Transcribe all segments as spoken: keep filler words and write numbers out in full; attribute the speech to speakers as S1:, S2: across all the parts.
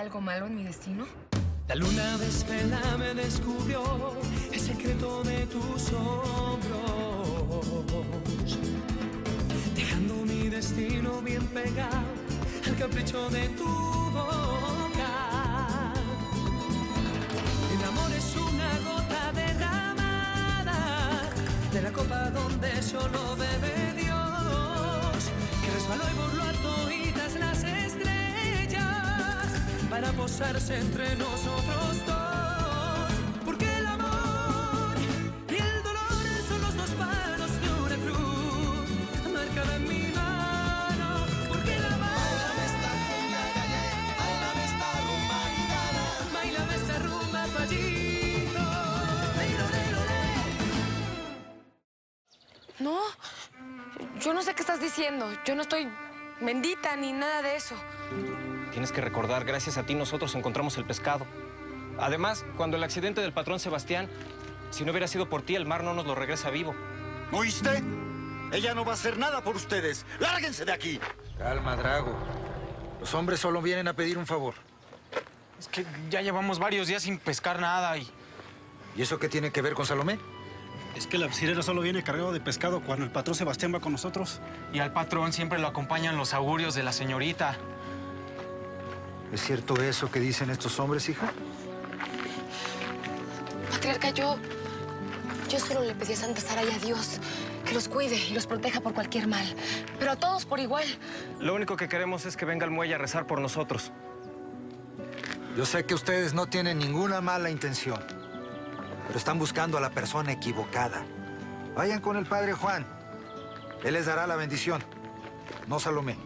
S1: algo malo en mi destino?
S2: La luna desvela me descubrió el secreto de tus hombros, dejando mi destino bien pegado al capricho de tu boca. El amor es una gota derramada de la copa donde solo bebe Dios, que resbaló y burló a toditas las estrellas para posarse entre nosotros dos. Porque el amor y el dolor son los dos palos de una cruz marcada en mi mano. Porque la bailame esta rumba, bailame esta rumba gitana, bailame esta rumba payito.
S1: No, yo no sé qué estás diciendo. Yo no estoy bendita ni nada de eso.
S3: Tienes que recordar, gracias a ti nosotros encontramos el pescado. Además, cuando el accidente del patrón Sebastián, si no hubiera sido por ti, el mar no nos lo regresa vivo.
S4: ¿Oíste? Ella no va a hacer nada por ustedes. ¡Lárguense de aquí!
S5: Calma, Drago. Los hombres solo vienen a pedir un favor.
S6: Es que ya llevamos varios días sin pescar nada y...
S5: ¿Y eso qué tiene que ver con Salomé?
S7: Es que el sirena solo viene cargado de pescado cuando el patrón Sebastián va con nosotros.
S6: Y al patrón siempre lo acompañan los augurios de la señorita.
S5: ¿Es cierto eso que dicen estos hombres, hija?
S1: Patriarca, yo... Yo solo le pedí a Santa Sara y a Dios que los cuide y los proteja por cualquier mal. Pero a todos por igual.
S3: Lo único que queremos es que venga al muelle a rezar por nosotros.
S5: Yo sé que ustedes no tienen ninguna mala intención, pero están buscando a la persona equivocada. Vayan con el padre Juan. Él les dará la bendición, no Salomé.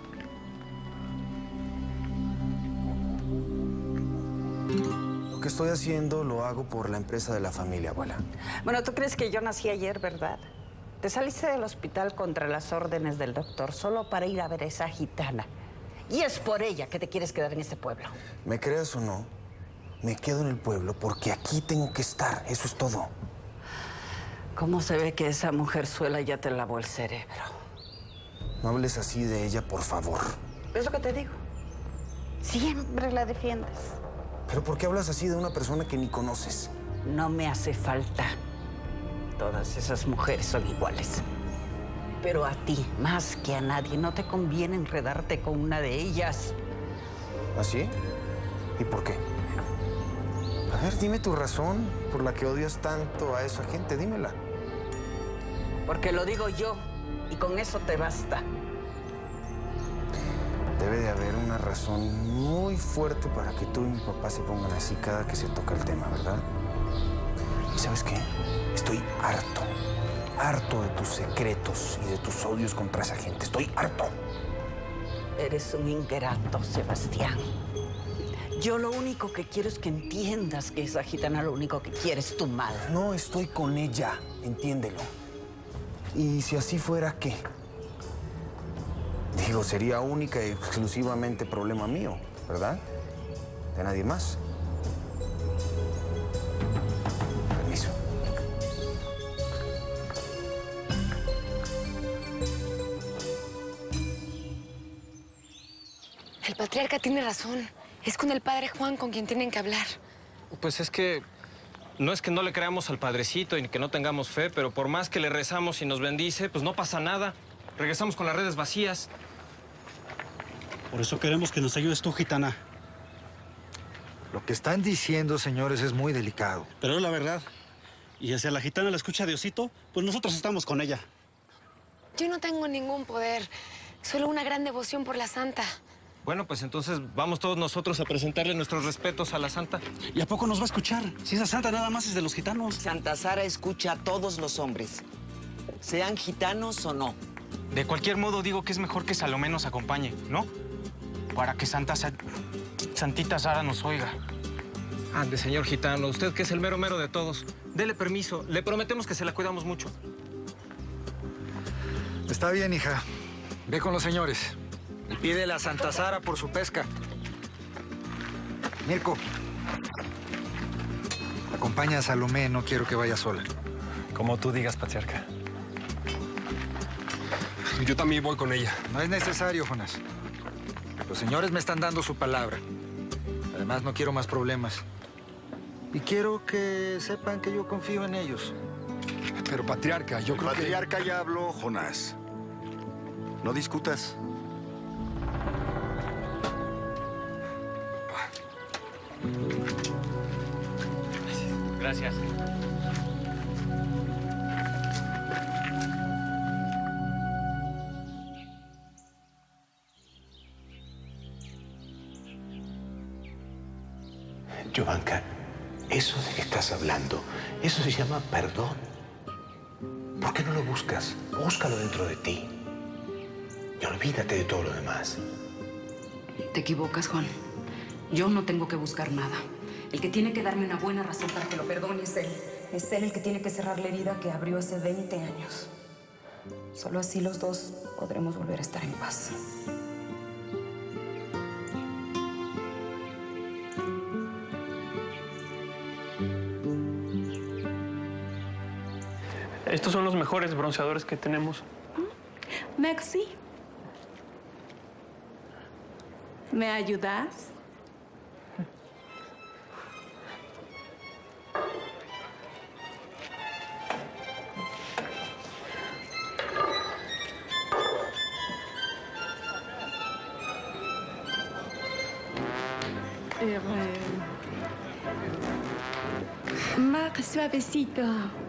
S8: Lo que estoy haciendo lo hago por la empresa de la familia, abuela.
S9: Bueno, tú crees que yo nací ayer, ¿verdad? Te saliste del hospital contra las órdenes del doctor solo para ir a ver a esa gitana. Y es por ella que te quieres quedar en este pueblo.
S8: Me creas o no, me quedo en el pueblo porque aquí tengo que estar. Eso es todo.
S9: ¿Cómo se ve que esa mujerzuela ya te lavó el cerebro?
S8: No hables así de ella, por favor.
S9: Es lo que te digo. Siempre la defiendes.
S8: ¿Pero por qué hablas así de una persona que ni conoces?
S9: No me hace falta. Todas esas mujeres son iguales. Pero a ti, más que a nadie, no te conviene enredarte con una de ellas.
S8: ¿Así? ¿Y por qué? A ver, dime tu razón por la que odias tanto a esa gente. Dímela.
S9: Porque lo digo yo, y con eso te basta.
S8: Debe de haber una razón muy fuerte para que tú y mi papá se pongan así cada que se toca el tema, ¿verdad? ¿Y sabes qué? Estoy harto, harto de tus secretos y de tus odios contra esa gente. Estoy harto.
S9: Eres un ingrato, Sebastián. Yo lo único que quiero es que entiendas que esa gitana lo único que quiere es tu mal.
S8: No estoy con ella, entiéndelo. Y si así fuera, ¿qué? Digo, sería única y exclusivamente problema mío, ¿verdad? De nadie más. Permiso.
S1: El patriarca tiene razón. Es con el padre Juan con quien tienen que hablar.
S3: Pues es que no es que no le creamos al padrecito y que no tengamos fe, pero por más que le rezamos y nos bendice, pues no pasa nada. Regresamos con las redes vacías.
S7: Por eso queremos que nos ayudes tú, gitana.
S5: Lo que están diciendo, señores, es muy delicado.
S7: Pero es la verdad. Y si a la gitana la escucha Diosito, pues nosotros estamos con ella.
S1: Yo no tengo ningún poder, solo una gran devoción por la santa.
S3: Bueno, pues entonces vamos todos nosotros a presentarle nuestros respetos a la santa.
S7: ¿Y a poco nos va a escuchar? Si esa santa nada más es de los gitanos.
S10: Santa Sara escucha a todos los hombres, sean gitanos o no.
S6: De cualquier modo, digo que es mejor que Salomé nos acompañe, ¿no? Para que Santa Sa- Santita Sara nos oiga.
S3: Ande, señor gitano, usted que es el mero mero de todos. Dele permiso, le prometemos que se la cuidamos mucho.
S5: Está bien, hija. Ve con los señores. Y pídele a Santa Sara por su pesca. Mirko, acompaña a Salomé, no quiero que vaya sola.
S11: Como tú digas, patriarca. Yo también voy con ella.
S5: No es necesario, Jonás. Los señores me están dando su palabra. Además, no quiero más problemas. Y quiero que sepan que yo confío en ellos.
S11: Pero, patriarca, yo
S4: El
S11: creo que...
S4: patriarca ya habló, Jonás. No discutas.
S6: Gracias.
S12: Jovanka, eso de que estás hablando, eso se llama perdón. ¿Por qué no lo buscas? Búscalo dentro de ti. Y olvídate de todo lo demás.
S13: Te equivocas, Juan. Yo no tengo que buscar nada. El que tiene que darme una buena razón para que lo perdone es él. Es él el que tiene que cerrar la herida que abrió hace veinte años. Solo así los dos podremos volver a estar en paz.
S14: Estos son los mejores bronceadores que tenemos.
S15: Merci. ¿Me ayudas? Eh, Más suavecito.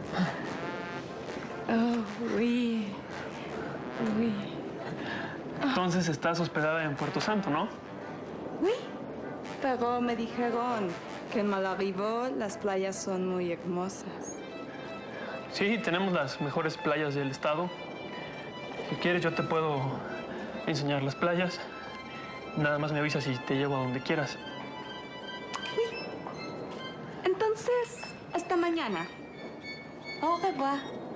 S15: Oh, oui. Oui.
S14: Entonces estás hospedada en Puerto Santo, ¿no?
S15: Oui. Pero me dijeron que en Malarivo las playas son muy hermosas.
S14: Sí, tenemos las mejores playas del estado. Si quieres, yo te puedo enseñar las playas. Nada más me avisas y te llevo a donde quieras.
S15: Oui. Entonces, hasta mañana. Au revoir.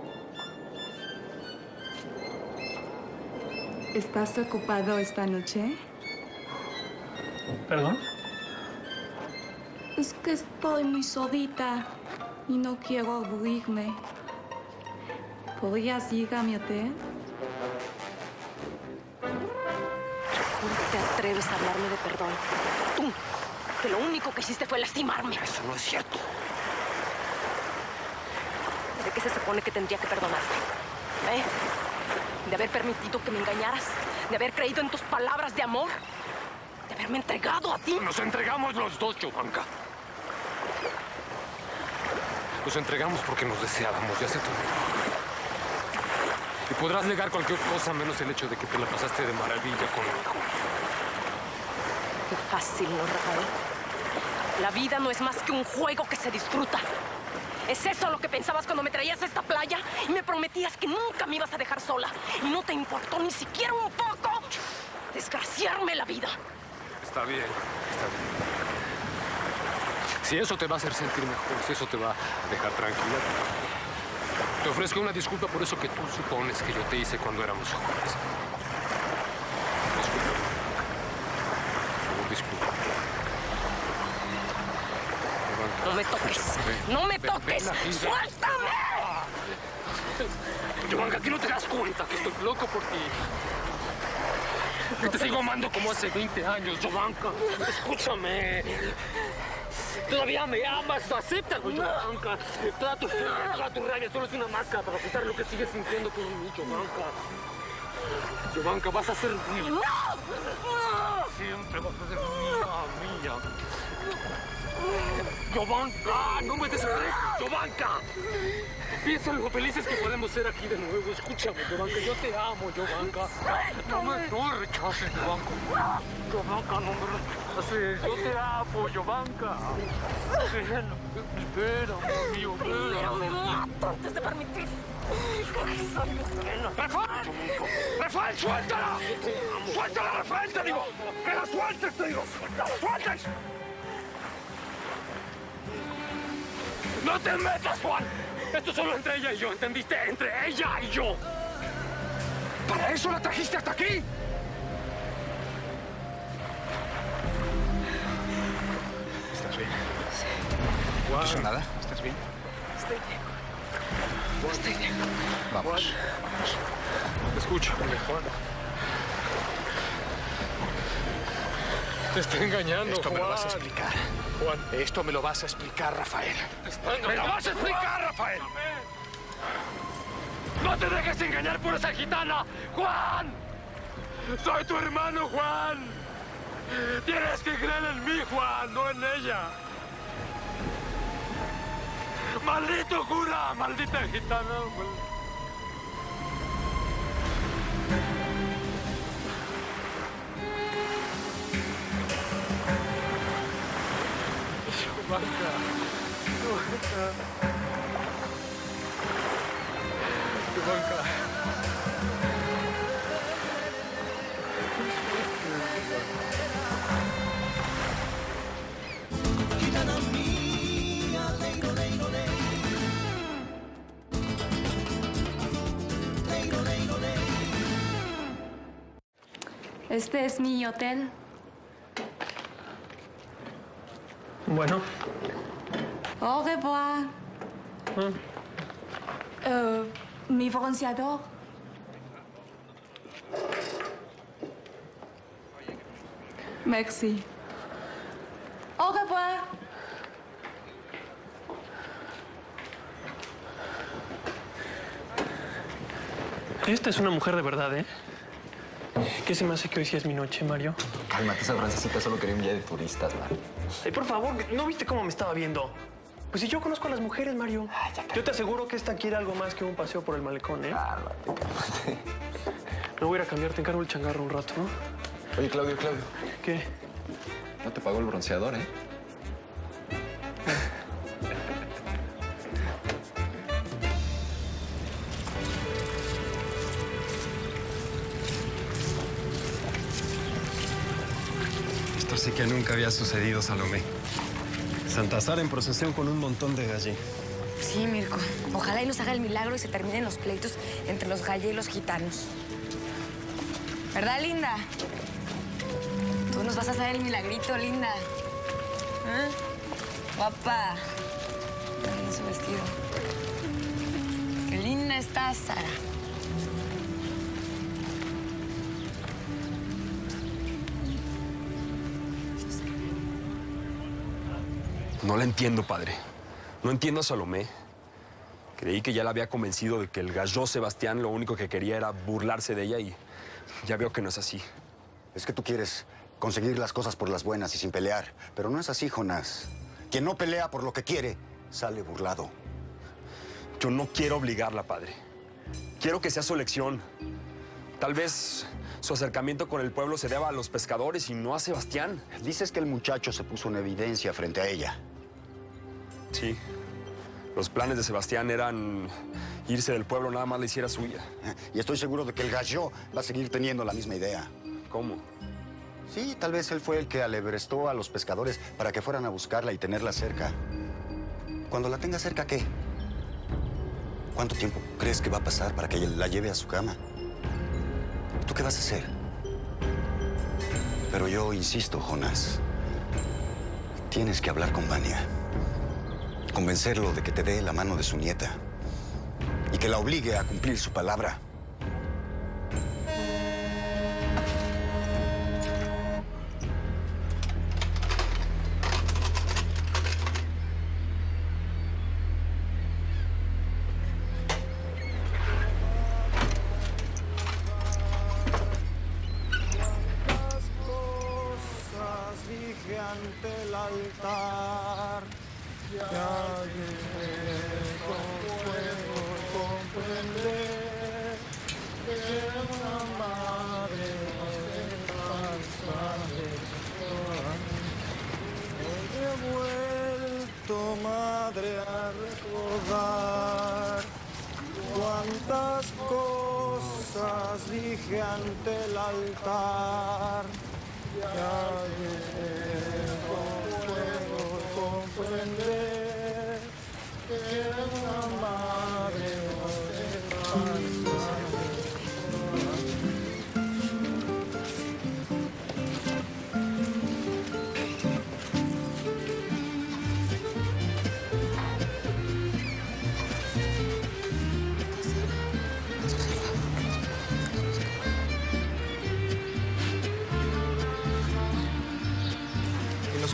S15: ¿Estás ocupado esta noche?
S14: ¿Perdón?
S15: Es que estoy muy solita y no quiero aburrirme. ¿Podrías ir a mi hotel?
S1: ¿Cómo te atreves a hablarme de perdón? Tú, que lo único que hiciste fue lastimarme.
S12: Eso no es cierto.
S1: ¿De qué se supone que tendría que perdonarte? ¿Eh? ¿De haber permitido que me engañaras? ¿De haber creído en tus palabras de amor? ¿De haberme entregado a ti?
S11: Nos entregamos los dos, Jovanka. Nos entregamos porque nos deseábamos, ya se todo. Y podrás negar cualquier cosa menos el hecho de que te la pasaste de maravilla conmigo.
S1: Qué fácil, ¿no, Rafael? La vida no es más que un juego que se disfruta. ¿Es eso lo que pensabas cuando me traías a esta playa y me prometías que nunca me ibas a dejar sola? Y no te importó ni siquiera un poco desgraciarme la vida.
S11: Está bien, está bien. Si eso te va a hacer sentir mejor, si eso te va a dejar tranquila, te ofrezco una disculpa por eso que tú supones que yo te hice cuando éramos jóvenes. Disculpa. Disculpa.
S1: No me toques. ¡No me toques! ¡Suéltame!
S11: Jovanka, ¿qué no te das cuenta que estoy loco por ti? Que te sigo amando como hace veinte años, Jovanka. Escúchame. Todavía me amas, acéptalo, Jovanka. Toda tu furia, toda tu rabia solo es una máscara para ocultar lo que sigues sintiendo por mí, Jovanka. Jovanka, vas a ser mía.
S1: ¡No!
S11: Siempre vas a ser mía, mía. Jovanka, no me desprecies, Jovanka. Piensa en lo felices que podemos ser aquí de nuevo. Escúchame, Jovanka, yo te amo, Jovanka. No me, no me rechaces, Jovanka. Jovanka, no me rechaces. Yo te amo, Jovanka. Espera, espera, mío, espera.
S1: Me mato antes de permitir.
S11: ¡Rafael! ¡Rafael, suéltala! ¡Suéltala, Rafael, te digo! ¡Que la sueltes, te digo! ¡La sueltes! ¡No te metas, Juan! Esto es solo entre ella y yo, ¿entendiste? Entre ella y yo. ¿Para eso la trajiste hasta aquí?
S6: ¿Estás bien?
S11: ¿No
S6: pasa nada? ¿Estás bien?
S1: Estoy bien. Estoy bien.
S6: Vamos. Vamos.
S11: Escúchame, Juan. Te está engañando,
S16: Esto
S11: Juan.
S16: me lo vas a explicar.
S11: Juan.
S16: Esto me lo vas a explicar, Rafael.
S11: Te
S16: ¡Me lo vas a explicar, Rafael!
S11: ¡No te dejes engañar por esa gitana! ¡Juan! ¡Soy tu hermano, Juan! Tienes que creer en mí, Juan, no en ella. ¡Maldito cura! ¡Maldita gitana! Juanca. Juanca. Juanca.
S2: Gitana mía, leiro, leiro, leiro. Leiro, leiro, leiro.
S15: Este es mi hotel.
S14: Bueno.
S15: Au revoir.
S14: Ah.
S15: Euh, mi bronceador. Merci. Au revoir.
S14: Esta es una mujer de verdad, ¿eh? ¿Qué se me hace que hoy sí es mi noche, Mario?
S17: Cálmate, esa francesita solo quería un día de turistas, man.
S14: Ay, por favor, ¿no viste cómo me estaba viendo? Pues si yo conozco a las mujeres, Mario. Ay, yo te aseguro que esta quiere algo más que un paseo por el malecón, ¿eh?
S17: Cálmate, cálmate.
S14: Me voy a ir a cambiar, te encargo el changarro un rato, ¿no?
S17: Oye, Claudio, Claudio.
S14: ¿Qué?
S17: No te pagó el bronceador, ¿eh?
S18: Esto sí que nunca había sucedido, Salomé. Santa Sara en procesión con un montón de gallé.
S19: Sí, Mirko. Ojalá y nos haga el milagro y se terminen los pleitos entre los gallé y los gitanos. ¿Verdad, linda? Tú nos vas a hacer el milagrito, linda. ¿Eh? Guapa. Miren su vestido. Qué linda está, Sara.
S18: No la entiendo, padre. No entiendo a Salomé. Creí que ya la había convencido de que el gallo Sebastián lo único que quería era burlarse de ella y ya veo que no es así.
S4: Es que tú quieres conseguir las cosas por las buenas y sin pelear. Pero no es así, Jonás. Quien no pelea por lo que quiere, sale burlado.
S18: Yo no quiero obligarla, padre. Quiero que sea su elección. Tal vez su acercamiento con el pueblo se deba a los pescadores y no a Sebastián.
S4: Dices que el muchacho se puso en evidencia frente a ella.
S18: Sí. Los planes de Sebastián eran irse del pueblo, nada más la hiciera suya.
S4: Y estoy seguro de que el gallo va a seguir teniendo la misma idea.
S18: ¿Cómo?
S4: Sí, tal vez él fue el que alebrestó a los pescadores para que fueran a buscarla y tenerla cerca. Cuando la tenga cerca, ¿qué? ¿Cuánto tiempo crees que va a pasar para que la lleve a su cama? ¿Tú qué vas a hacer? Pero yo insisto, Jonás. Tienes que hablar con Vania. Convencerlo de que te dé la mano de su nieta. Y que la obligue a cumplir su palabra.
S2: Ante el altar, ya llegué con fuego comprender que una madre no he vuelto, madre, a recordar cuántas cosas dije ante el altar. Ya llegué con fuego comprender que una madre no se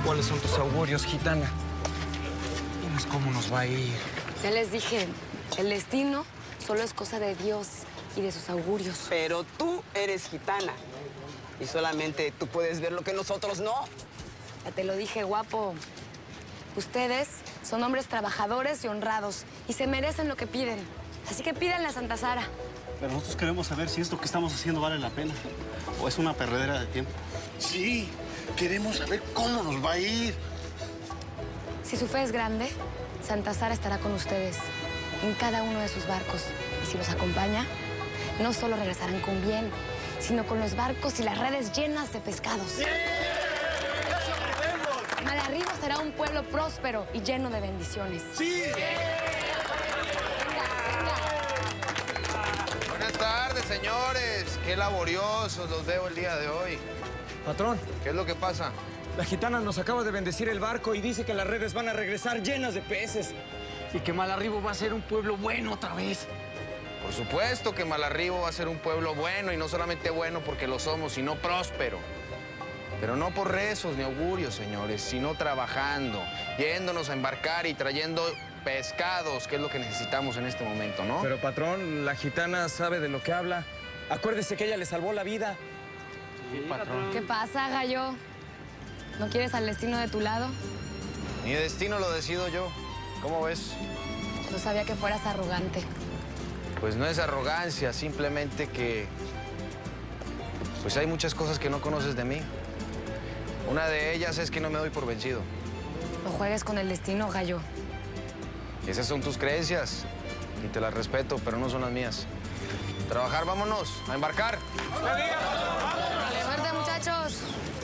S3: cuáles son tus augurios, gitana. Dinos cómo nos va a ir.
S19: Ya les dije, el destino solo es cosa de Dios y de sus augurios.
S10: Pero tú eres gitana. Y solamente tú puedes ver lo que nosotros no.
S19: Ya te lo dije, guapo. Ustedes son hombres trabajadores y honrados y se merecen lo que piden. Así que pídanle a Santa Sara.
S7: Pero nosotros queremos saber si esto que estamos haciendo vale la pena o es una perdedera de tiempo.
S20: Sí, queremos saber cómo nos va a ir.
S19: Si su fe es grande, Santa Sara estará con ustedes en cada uno de sus barcos. Y si los acompaña, no solo regresarán con bien, sino con los barcos y las redes llenas de pescados. ¡Sí! Malarribo será un pueblo próspero y lleno de bendiciones.
S20: ¡Sí!
S21: Buenas tardes, señores. Qué laboriosos los veo el día de hoy.
S3: Patrón.
S21: ¿Qué es lo que pasa?
S3: La gitana nos acaba de bendecir el barco y dice que las redes van a regresar llenas de peces. Y que Malarribo va a ser un pueblo bueno otra vez.
S21: Por supuesto que Malarribo va a ser un pueblo bueno, y no solamente bueno porque lo somos, sino próspero. Pero no por rezos ni augurios, señores, sino trabajando, yéndonos a embarcar y trayendo pescados, que es lo que necesitamos en este momento, ¿no?
S3: Pero, patrón, la gitana sabe de lo que habla. Acuérdese que ella le salvó la vida.
S21: Sí, patrón.
S19: ¿Qué pasa, gallo? ¿No quieres al destino de tu lado?
S21: Mi destino lo decido yo. ¿Cómo ves?
S19: No sabía que fueras arrogante.
S21: Pues no es arrogancia, simplemente que... pues hay muchas cosas que no conoces de mí. Una de ellas es que no me doy por vencido.
S19: No juegues con el destino, gallo.
S21: Esas son tus creencias y te las respeto, pero no son las mías. Trabajar, vámonos, a embarcar.
S19: ¡Suerte, muchachos!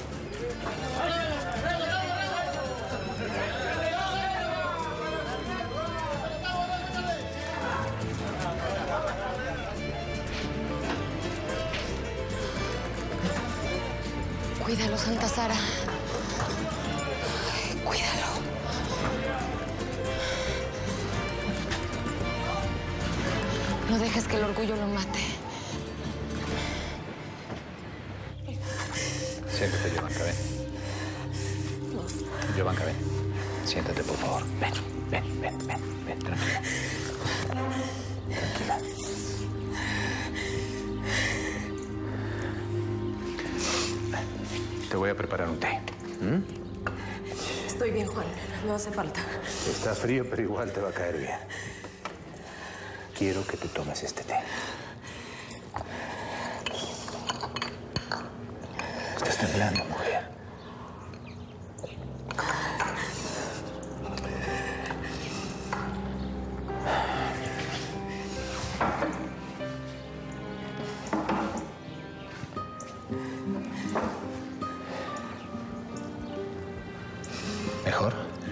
S19: Cuídalo, Santa Sara. Ay, cuídalo. No dejes que el orgullo lo mate.
S17: Siéntate, Yovanka, ven. Yovanka, ven. Siéntate, por favor. Ven, ven, ven, ven, ven, tranquila. Tranquila. Te voy a preparar un té. ¿Mm?
S1: Estoy bien, Juan. No hace falta.
S12: Está frío, pero igual te va a caer bien. Quiero que te tomes este té. Estás temblando, mujer. ¿Mejor?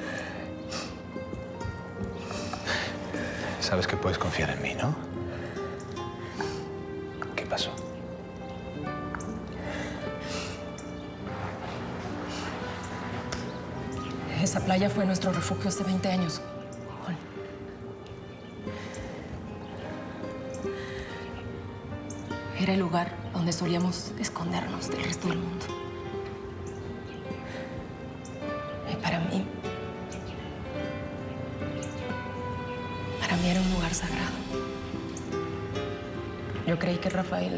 S12: Sabes que puedes confiar en mí, ¿no? ¿Qué pasó?
S1: Esa playa fue nuestro refugio hace veinte años, Juan. Era el lugar donde solíamos escondernos del resto del mundo. Y para mí... Para mí era un lugar sagrado. Yo creí que Rafael...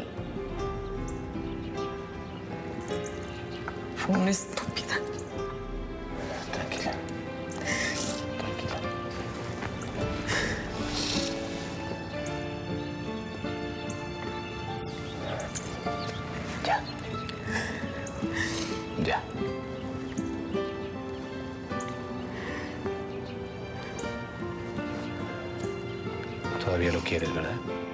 S1: fue una estúpida.
S12: Tranquila. Tranquila. Ya. Ya. Todavía lo quieres, ¿verdad?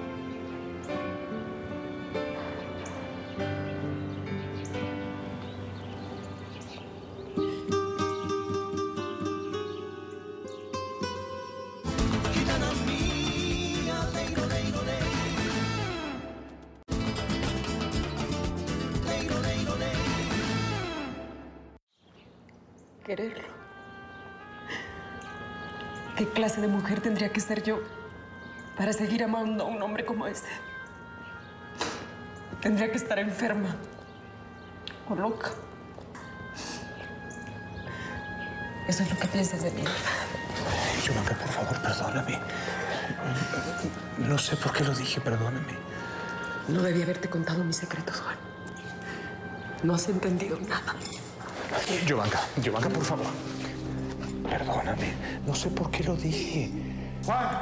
S1: Quererlo. ¿Qué clase de mujer tendría que ser yo para seguir amando a un hombre como ese? Tendría que estar enferma o loca. Eso es lo que piensas de mí.
S12: Yuvanka, por favor, perdóname. No sé por qué lo dije, perdóname.
S1: No debí haberte contado mis secretos, Juan. No has entendido nada.
S12: Yuvanka, Yuvanka, por favor. Perdóname. No sé por qué lo dije.
S5: ¡Juan!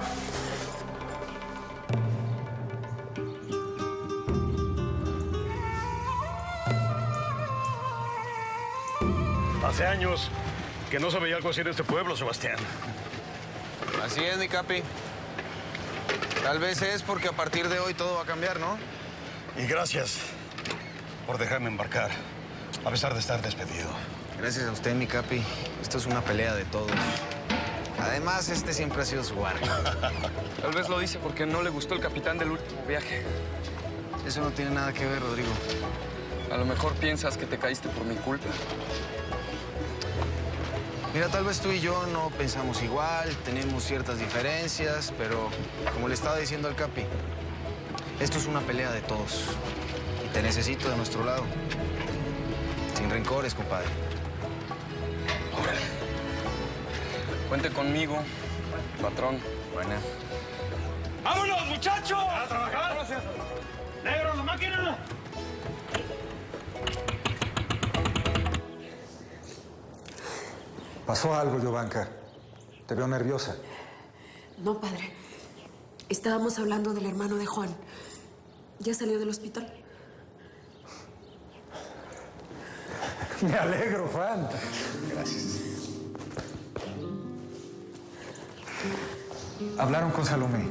S20: Hace años que no se veía algo así en este pueblo, Sebastián.
S21: Así es, mi capi. Tal vez es porque a partir de hoy todo va a cambiar, ¿no?
S20: Y gracias por dejarme embarcar, a pesar de estar despedido.
S21: Gracias a usted, mi capi. Esto es una pelea de todos. Además, este siempre ha sido su barco.
S18: Tal vez lo dice porque no le gustó el capitán del último viaje.
S21: Eso no tiene nada que ver, Rodrigo.
S18: A lo mejor piensas que te caíste por mi culpa.
S21: Mira, tal vez tú y yo no pensamos igual, tenemos ciertas diferencias, pero como le estaba diciendo al Capi, esto es una pelea de todos. Y te necesito de nuestro lado. Sin rencores, compadre.
S18: Órale. Cuente conmigo, patrón.
S21: Buena.
S20: ¡Vámonos, muchachos! ¡A trabajar! Gracias. ¡Negro, la máquina!
S5: ¿Pasó algo, Yuvanka? Te veo nerviosa.
S1: No, padre. Estábamos hablando del hermano de Juan. ¿Ya salió del hospital?
S5: Me alegro, Juan.
S12: Gracias.
S5: ¿Hablaron con Salomé?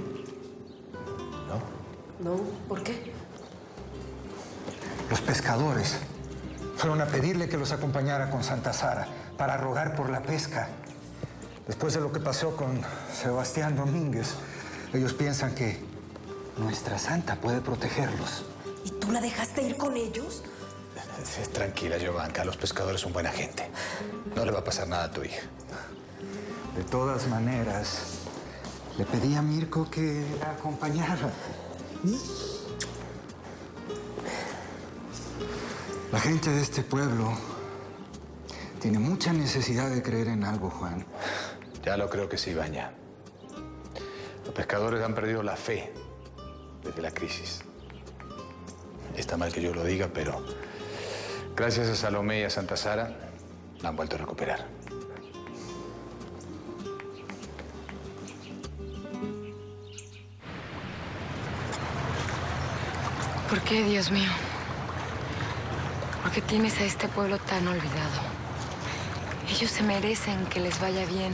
S1: No, ¿por qué?
S5: Los pescadores fueron a pedirle que los acompañara con Santa Sara para rogar por la pesca. Después de lo que pasó con Sebastián Domínguez, ellos piensan que nuestra santa puede protegerlos.
S1: ¿Y tú la dejaste ir con ellos?
S12: Tranquila, Yuvanka. Los pescadores son buena gente. No le va a pasar nada a tu hija.
S5: De todas maneras, le pedí a Mirko que la acompañara. La gente de este pueblo tiene mucha necesidad de creer en algo, Juan.
S12: Ya lo creo que sí, Baña. Los pescadores han perdido la fe desde la crisis. Está mal que yo lo diga, pero gracias a Salomé y a Santa Sara la han vuelto a recuperar.
S19: ¿Por qué, Dios mío? ¿Por qué tienes a este pueblo tan olvidado? Ellos se merecen que les vaya bien.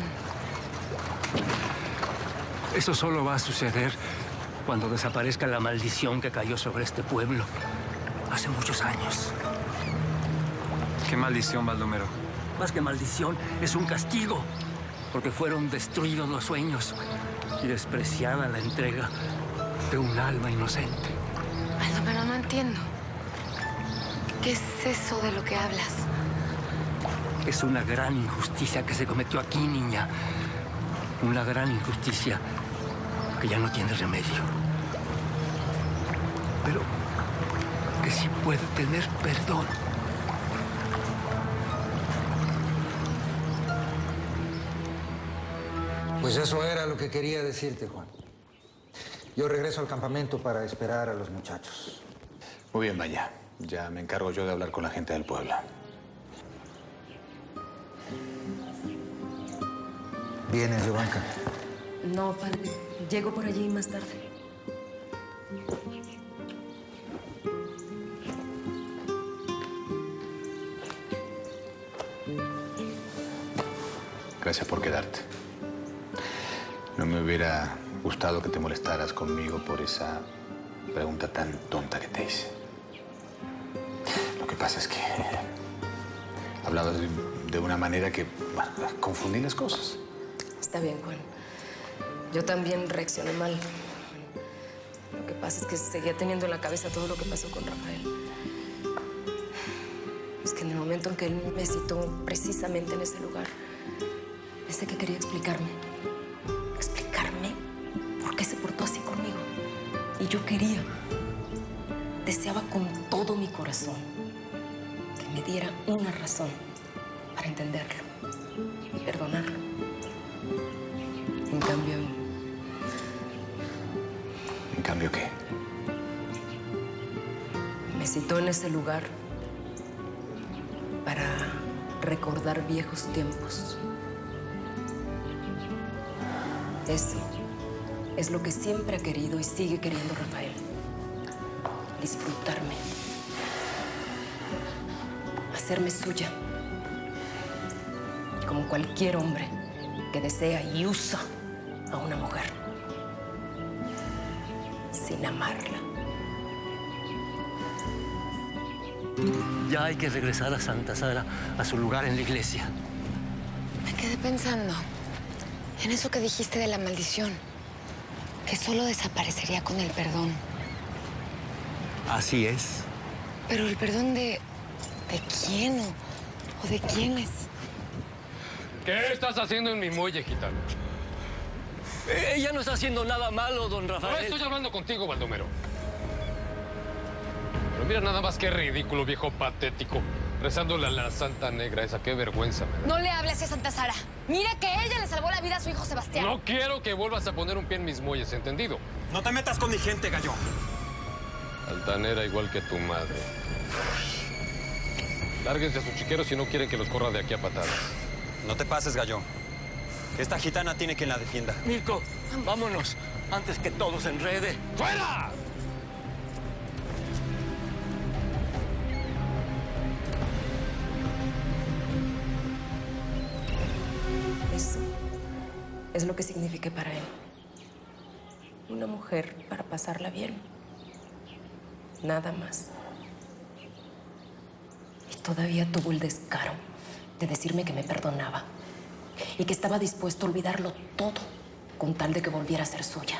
S9: Eso solo va a suceder cuando desaparezca la maldición que cayó sobre este pueblo hace muchos años.
S18: ¿Qué maldición, Baldomero?
S9: Más que maldición, es un castigo, porque fueron destruidos los sueños y despreciada la entrega de un alma inocente.
S19: Baldomero, no entiendo. ¿Qué es eso de lo que hablas?
S9: Es una gran injusticia que se cometió aquí, niña. Una gran injusticia que ya no tiene remedio. Pero que sí puede tener perdón.
S5: Pues eso era lo que quería decirte, Juan. Yo regreso al campamento para esperar a los muchachos.
S12: Muy bien, Baña. Ya me encargo yo de hablar con la gente del pueblo.
S5: ¿Vienes, Yuvanka?
S1: No, padre. Llego por allí más tarde.
S12: Gracias por quedarte. No me hubiera gustado que te molestaras conmigo por esa pregunta tan tonta que te hice. Lo que pasa es que hablabas de, de una manera que bueno, confundí las cosas.
S1: Está bien, Juan. Yo también reaccioné mal. Lo que pasa es que seguía teniendo en la cabeza todo lo que pasó con Rafael. Es que en el momento en que él me citó precisamente en ese lugar, pensé que quería explicarme. Explicarme por qué se portó así conmigo. Y yo quería, deseaba con todo mi corazón que me diera una razón para entenderlo.
S13: y perdonarlo. En cambio...
S17: ¿En cambio qué?
S13: Me citó en ese lugar para recordar viejos tiempos. Eso es lo que siempre ha querido y sigue queriendo Rafael. Disfrutarme. Hacerme suya. Como cualquier hombre que desea y usa a una mujer. Sin amarla.
S9: Ya hay que regresar a Santa Sara, a su lugar en la iglesia.
S19: Me quedé pensando en eso que dijiste de la maldición, que solo desaparecería con el perdón.
S9: Así es.
S19: Pero el perdón de... ¿de quién o, o de quiénes?
S11: ¿Qué estás haciendo en mi muelle, gitano?
S9: Ella no está haciendo nada malo, don Rafael.
S11: No estoy hablando contigo, Baldomero. Pero mira nada más qué ridículo, viejo patético. Rezándole a la Santa Negra esa, qué vergüenza me da.
S19: No le hables a Santa Sara. Mira que ella le salvó la vida a su hijo Sebastián.
S11: No quiero que vuelvas a poner un pie en mis muelles, ¿entendido?
S6: No te metas con mi gente, gallo.
S11: Altanera igual que tu madre. Lárguense a sus chiqueros si no quieren que los corra de aquí a patadas.
S3: No te pases, gallo. Esta gitana tiene quien la defienda.
S9: Mirko, vámonos, antes que todo se enrede.
S11: ¡Fuera!
S13: Eso es lo que signifiqué para él. Una mujer para pasarla bien. Nada más. Y todavía tuvo el descaro de decirme que me perdonaba y que estaba dispuesto a olvidarlo todo con tal de que volviera a ser suya.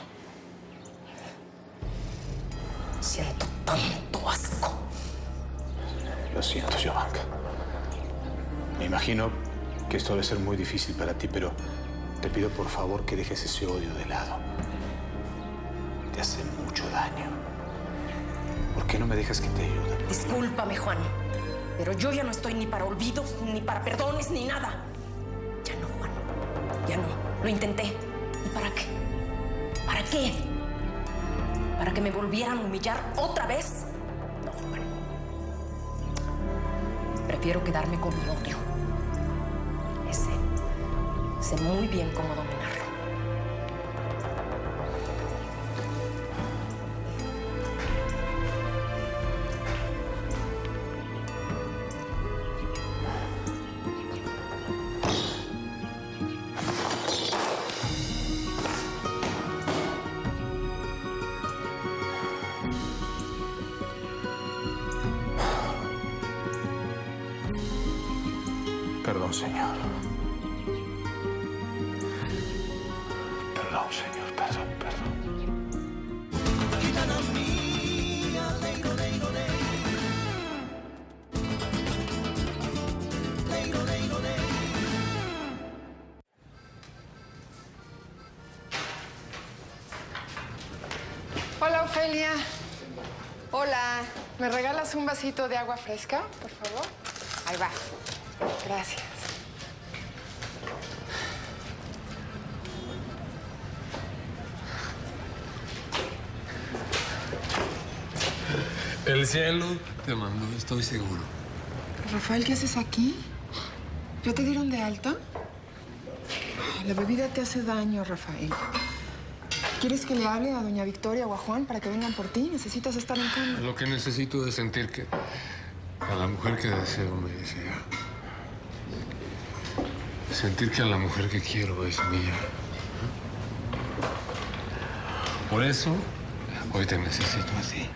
S13: Siento tanto asco.
S12: Lo siento, Jovanka. Me imagino que esto debe ser muy difícil para ti, pero te pido por favor que dejes ese odio de lado. Te hace mucho daño. ¿Por qué no me dejas que te ayude?
S13: Discúlpame, Juan, pero yo ya no estoy ni para olvidos, ni para perdones, ni nada. Ya no, Juan. Ya no. Lo intenté. ¿Y para qué? ¿Para qué? ¿Para que me volvieran a humillar otra vez? No, Juan. Prefiero quedarme con mi odio. Ese. Sé muy bien cómo dominarlo.
S12: Perdón, señor. Perdón, señor. Perdón, perdón.
S2: Gitana mía, leigo, leigo, leigo, leigo, leigo.
S8: Hola, Ofelia. Hola. ¿Me regalas un vasito de agua fresca, por favor? Ahí va. Gracias.
S11: El cielo te mandó, estoy seguro.
S8: Rafael, ¿qué haces aquí? ¿Ya te dieron de alta? La bebida te hace daño, Rafael. ¿Quieres que le hable a doña Victoria o a Juan para que vengan por ti? Necesitas estar en cama.
S11: Lo que necesito es sentir que a la mujer que deseo me desea. Sentir que a la mujer que quiero es mía. Por eso, hoy te necesito así.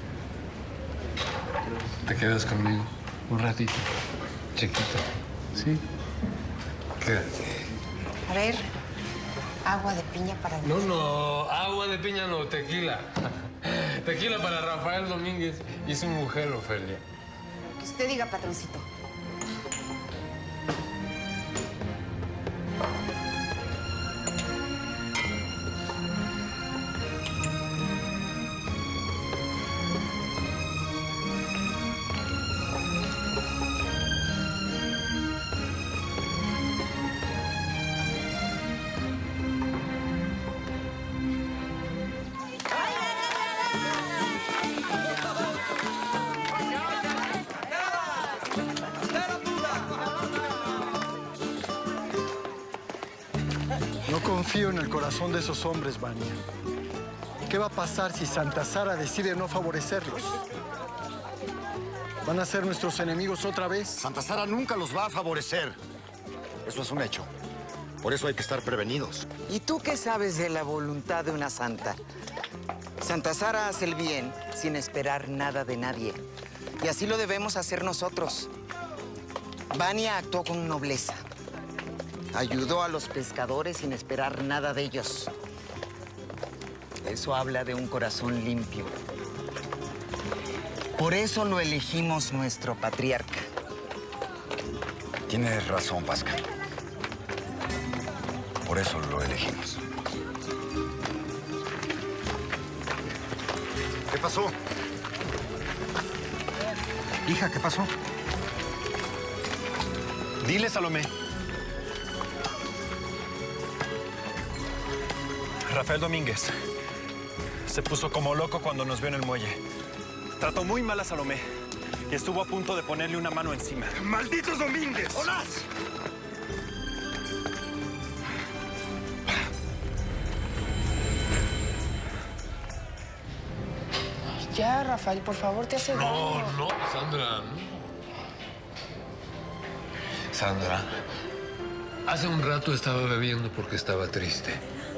S11: ¿Te quedas conmigo un ratito, chiquito? ¿Sí? Quédate.
S8: A ver, agua de piña para mí.
S11: No, no, agua de piña no, tequila. Tequila para Rafael Domínguez y su mujer, Ofelia.
S8: Que usted diga, patroncito.
S16: No confío en el corazón de esos hombres, Vania. ¿Qué va a pasar si Santa Sara decide no favorecerlos? ¿Van a ser nuestros enemigos otra vez?
S4: Santa Sara nunca los va a favorecer. Eso es un hecho. Por eso hay que estar prevenidos.
S10: ¿Y tú qué sabes de la voluntad de una santa? Santa Sara hace el bien sin esperar nada de nadie. Y así lo debemos hacer nosotros. Vania actuó con nobleza. Ayudó a los pescadores sin esperar nada de ellos. Eso habla de un corazón limpio. Por eso lo elegimos nuestro patriarca.
S4: Tienes razón, Pascal. Por eso lo elegimos. ¿Qué pasó?
S5: Hija, ¿qué pasó?
S7: Dile, Salomé. Rafael Domínguez se puso como loco cuando nos vio en el muelle. Trató muy mal a Salomé y estuvo a punto de ponerle una mano encima.
S20: ¡Malditos Domínguez!
S4: ¡Jonás!
S8: Ya, Rafael, por favor, te hace daño.
S22: No, no, Sandra, no. Sandra, hace un rato estaba bebiendo porque estaba triste.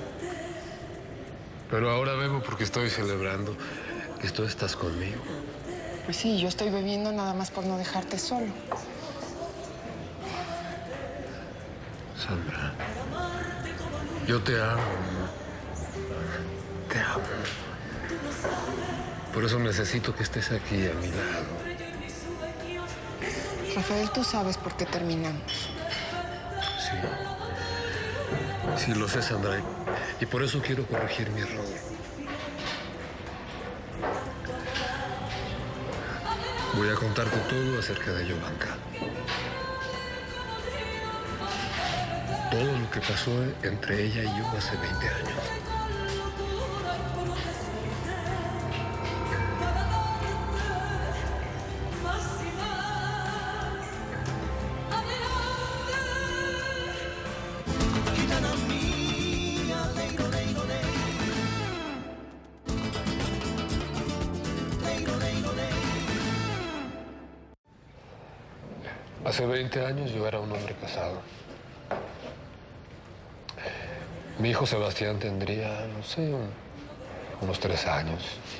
S22: Pero ahora bebo porque estoy celebrando que tú estás conmigo.
S8: Pues sí, yo estoy bebiendo nada más por no dejarte solo.
S22: Sandra, yo te amo. Te amo. Por eso necesito que estés aquí a mi lado.
S8: Rafael, tú sabes por qué terminamos.
S22: Sí. Sí, lo sé, Sandra. Y por eso quiero corregir mi error. Voy a contarte todo acerca de Jovanka. Todo lo que pasó entre ella y yo hace veinte años. Hace veinte años yo era un hombre casado. Mi hijo Sebastián tendría, no sé, un, unos tres años.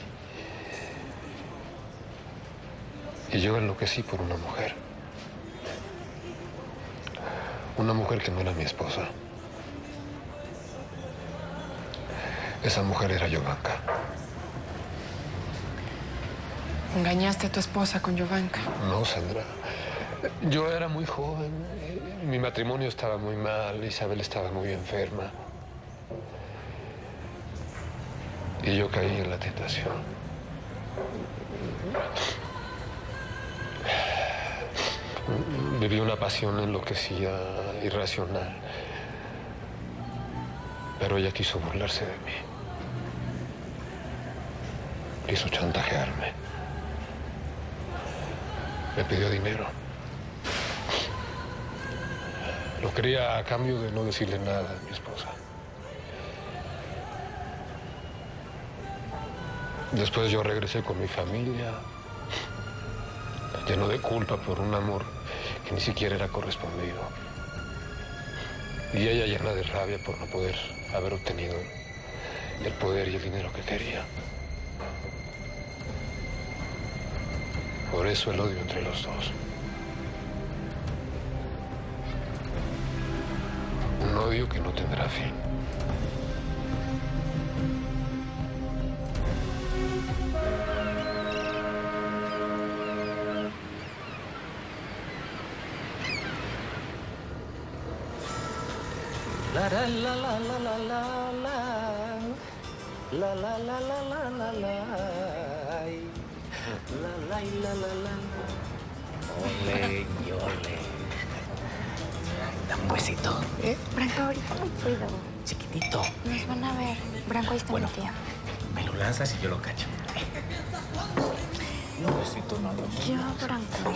S22: Y yo enloquecí por una mujer. Una mujer que no era mi esposa. Esa mujer era Jovanka.
S8: Engañaste a tu esposa con Jovanka.
S22: No, Sandra. Yo era muy joven. Mi matrimonio estaba muy mal. Isabel estaba muy enferma. Y yo caí en la tentación. Viví una pasión enloquecida, irracional. Pero ella quiso burlarse de mí. Quiso chantajearme. Me pidió dinero. Lo quería a cambio de no decirle nada a mi esposa. Después yo regresé con mi familia, lleno de culpa por un amor que ni siquiera era correspondido. Y ella llena de rabia por no poder haber obtenido el poder y el dinero que quería. Por eso el odio entre los dos. Un odio que no tendrá fin.
S2: La la la la la la la la la la la la la la la la la la la. Ole y ole. Dame un besito.
S23: ¿Eh? Branco, ahorita no puedo.
S2: Chiquitito.
S23: Nos van a ver. Branco, ahí está
S2: Bueno,
S23: mi tía.
S2: me lo lanzas y yo lo cacho.
S14: desafortunado.
S23: Ya, Branco.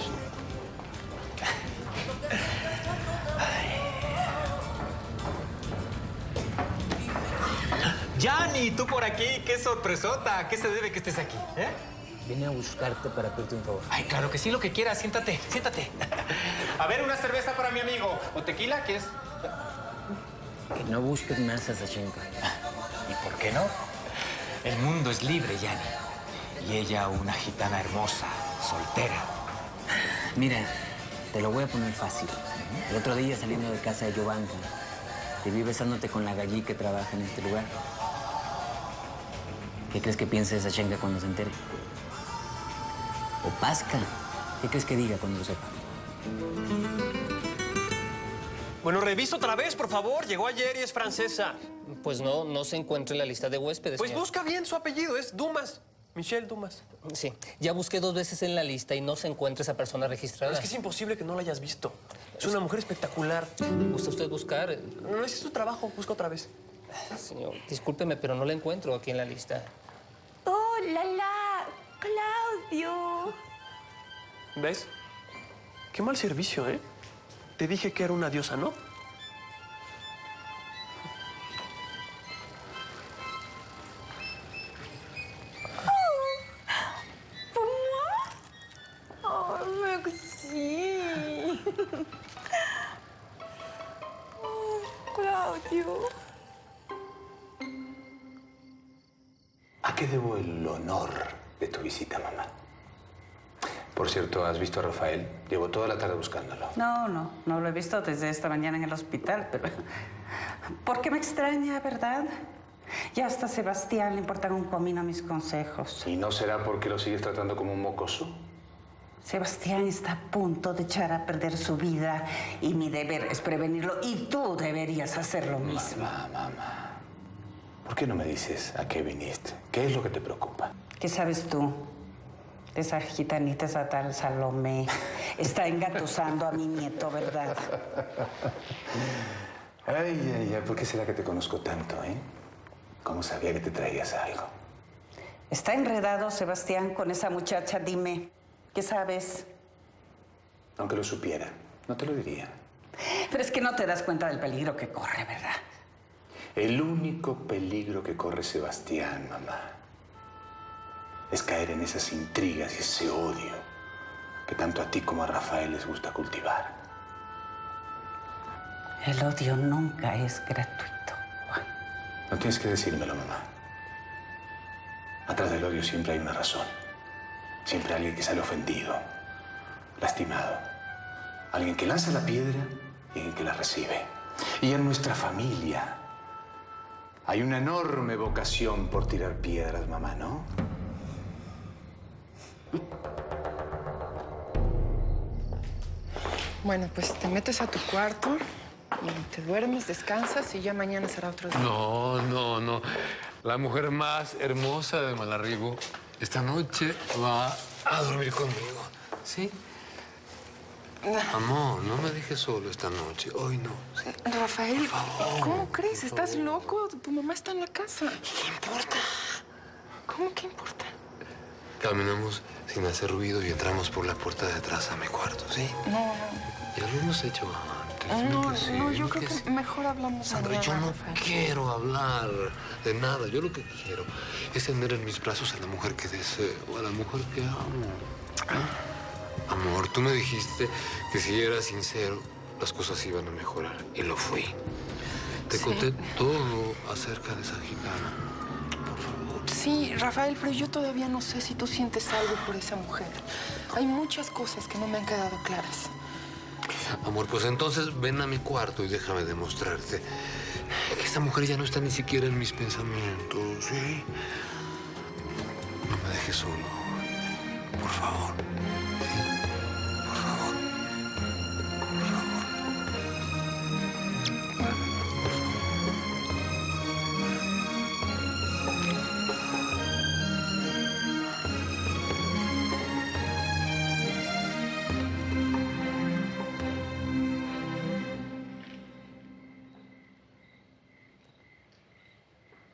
S3: Yanni, tú por aquí, qué sorpresota. ¿A qué se debe que estés aquí? ¿Eh?
S15: Vine a buscarte para pedirte un favor.
S3: Ay, claro que sí, lo que quieras. Siéntate, siéntate. A ver, una cerveza para mi amigo. ¿O tequila? ¿Quieres?
S15: Que no busques más a Sashenka.
S3: ¿Y por qué no? El mundo es libre, Yanni. Y ella una gitana hermosa, soltera.
S15: Mira, te lo voy a poner fácil. El otro día, saliendo de casa de Jovanka, te vi besándote con la gallí que trabaja en este lugar. ¿Qué crees que piense Sashenka cuando se entere? O Pasca, ¿qué crees que diga cuando lo sepa?
S21: Bueno, revisa otra vez, por favor. Llegó ayer y es francesa.
S11: Pues no, no se encuentra en la lista de huéspedes.
S21: Pues
S11: señor.
S21: busca bien su apellido, es Dumas. Michelle Dumas.
S11: Sí, ya busqué dos veces en la lista y no se encuentra esa persona registrada.
S21: Pero es que es imposible que no la hayas visto. Es una mujer espectacular.
S11: ¿Gusta usted buscar?
S21: No, ese es su trabajo. Busca otra vez.
S11: Señor, discúlpeme, pero no la encuentro aquí en la lista.
S23: ¡Oh, la, la! ¡Claudio!
S21: ¿Ves? Qué mal servicio, ¿eh? Te dije que era una diosa, ¿no?
S23: ¡Oh, Maxi! ¡Oh, Claudio!
S12: ¿A qué debo el honor de tu visita, mamá? Por cierto, ¿has visto a Rafael? Llevo toda la tarde buscándolo.
S24: No, no, no lo he visto desde esta mañana en el hospital, pero... ¿Por qué me extraña, verdad? Ya hasta a Sebastián le importan un comino mis consejos.
S12: ¿Y no será porque lo sigues tratando como un mocoso?
S24: Sebastián está a punto de echar a perder su vida y mi deber es prevenirlo y tú deberías hacer lo mismo.
S12: Mamá, mamá. ¿Por qué no me dices a qué viniste? ¿Qué es lo que te preocupa?
S24: ¿Qué sabes tú? Esa gitanita, esa tal Salomé, está engatusando a mi nieto, ¿verdad?
S12: Ay, ay, ay, ¿por qué será que te conozco tanto, eh? ¿Cómo sabía que te traías algo?
S24: Está enredado, Sebastián, con esa muchacha. Dime, ¿qué sabes?
S12: Aunque lo supiera, no te lo diría.
S24: Pero es que no te das cuenta del peligro que corre, ¿verdad?
S12: El único peligro que corre Sebastián, mamá, es caer en esas intrigas y ese odio que tanto a ti como a Rafael les gusta cultivar.
S24: El odio nunca es gratuito.
S12: No tienes que decírmelo, mamá. Atrás del odio siempre hay una razón. Siempre alguien que sale ofendido, lastimado. Alguien que lanza la piedra y alguien que la recibe. Y en nuestra familia hay una enorme vocación por tirar piedras, mamá, ¿no?
S8: Bueno, pues te metes a tu cuarto y te duermes, descansas y ya mañana será otro día.
S22: No, no, no. La mujer más hermosa de Malarrigo esta noche va a dormir conmigo. ¿Sí? Amor, no me dejes solo esta noche. Hoy no. ¿Sí?
S8: Rafael, ¿cómo crees? ¿Estás loco? Tu mamá está en la casa.
S22: ¿Qué importa?
S8: ¿Cómo que importa?
S22: Caminamos sin hacer ruido y entramos por la puerta de atrás a mi cuarto, ¿sí?
S8: No, no.
S22: Ya lo hemos hecho antes.
S8: No,
S22: que sí,
S8: no, yo
S22: que
S8: creo
S22: sí.
S8: que mejor hablamos
S22: Sandra,
S8: mañana,
S22: yo no
S8: Rafael.
S22: quiero hablar de nada. Yo lo que quiero es tener en mis brazos a la mujer que deseo, a la mujer que amo. Amor, tú me dijiste que si era sincero, las cosas iban a mejorar. Y lo fui. Te
S8: Sí.
S22: conté todo acerca de esa gitana.
S8: Sí, Rafael, pero yo todavía no sé si tú sientes algo por esa mujer. Hay muchas cosas que no me han quedado claras.
S22: Amor, pues entonces ven a mi cuarto y déjame demostrarte que esa mujer ya no está ni siquiera en mis pensamientos, ¿sí? No me dejes solo, por favor. Por favor. Por favor.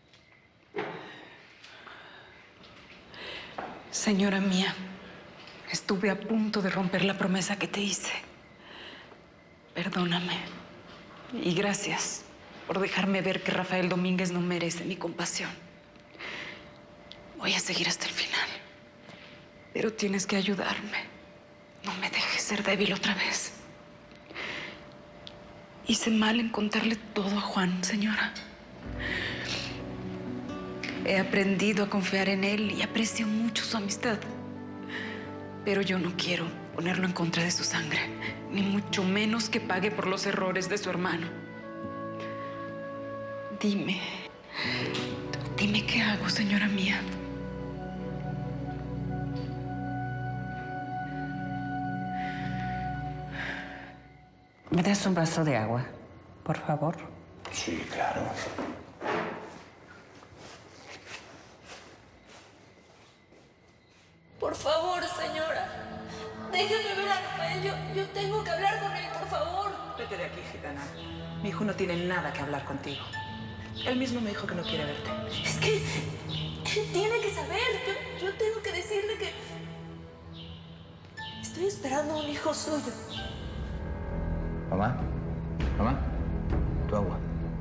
S13: Señora mía, Estuve a punto de romper la promesa que te hice. Perdóname. Y gracias por dejarme ver que Rafael Domínguez no merece mi compasión. Voy a seguir hasta el final. Pero tienes que ayudarme. No me dejes ser débil otra vez. Hice mal en contarle todo a Juan, señora. He aprendido a confiar en él y aprecio mucho su amistad. Pero yo no quiero ponerlo en contra de su sangre, ni mucho menos que pague por los errores de su hermano. Dime, dime qué hago, señora mía.
S24: ¿Me das un vaso de agua, por favor?
S12: Sí, claro.
S23: Por favor, señora. Déjeme ver a Rafael. Yo, yo tengo que hablar con él, por favor.
S1: Vete de aquí, gitana. Mi hijo no tiene nada que hablar contigo. Él mismo me dijo que no quiere verte.
S23: Es que él tiene que saber. Yo, yo tengo que decirle que estoy esperando a un hijo suyo.
S15: Mamá, mamá, tu agua.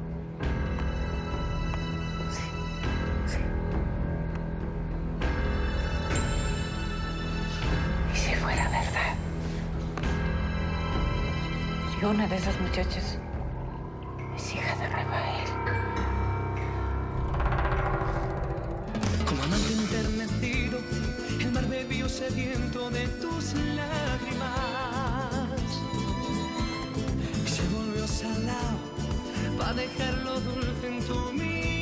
S24: ¿Y si fuera verdad? Si una de esas muchachas es hija de Rafael.
S2: Como amante enternecido, el mar bebió sediento de tus lágrimas. Y se volvió salado para dejarlo dulce en tu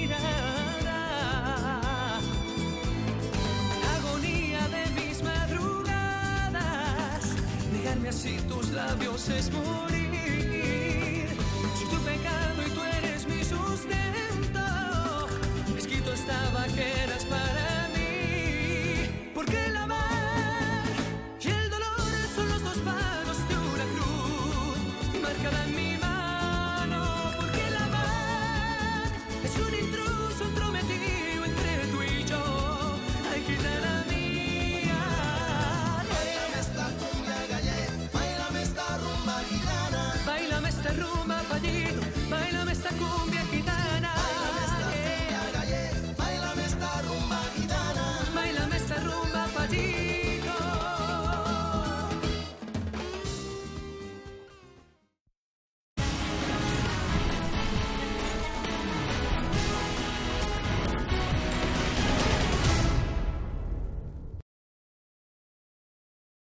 S2: mirada. Agonía de mis madrugadas, negarme así tus labios es morir.